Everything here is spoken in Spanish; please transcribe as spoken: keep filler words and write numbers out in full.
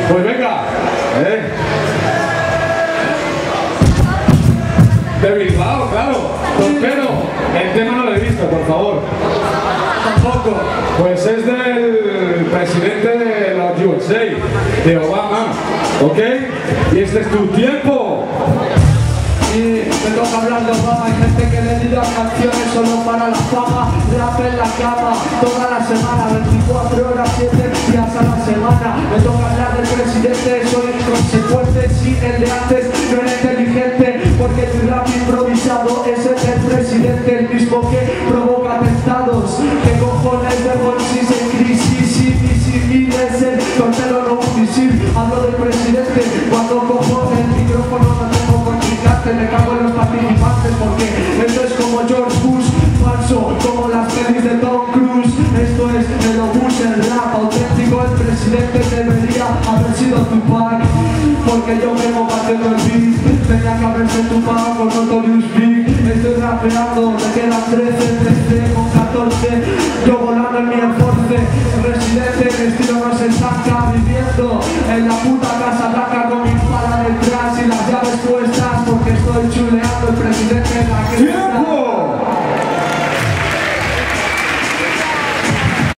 Pues venga, eh. De Bilbao, claro. Torpedo, el tema no lo he visto, por favor. Tampoco. Pues es del presidente de los U S A, de Obama, ¿ok? Y este es tu tiempo. Y me toca hablar de Obama. Hay gente que le dedica canciones solo para la fama. Rap en la cama, toda la semana, veinticuatro horas, siete días a la semana. Me toca hablar del presidente, soy inconsecuente. Sí, el de antes no era inteligente, porque tu rap improvisado es el del presidente, el mismo que provoca atentados. ¿Qué cojones de bolsis en crisis? Sí, visibles, el tornero no un misil. Hablo del presidente cuando cojo el micrófono, no tengo contrincante. Me cago en los participantes porque esto es como George Bush, falso como las pelis de Tom Cruise. Esto es el obús, el rap auténtico. El presidente debería haber sido Tupac, porque yo vengo batiendo el beat. Tenía que haberse Tupac con Notorious Big. Estoy rapeando, me quedan trece, trece con catorce. Yo volando en mi enforce. El residente, el estilo no se saca. Viviendo en la puta casa blanca con mi pala detrás y las llaves puestas, porque estoy chuleando el presidente en la que ¡Tiempo!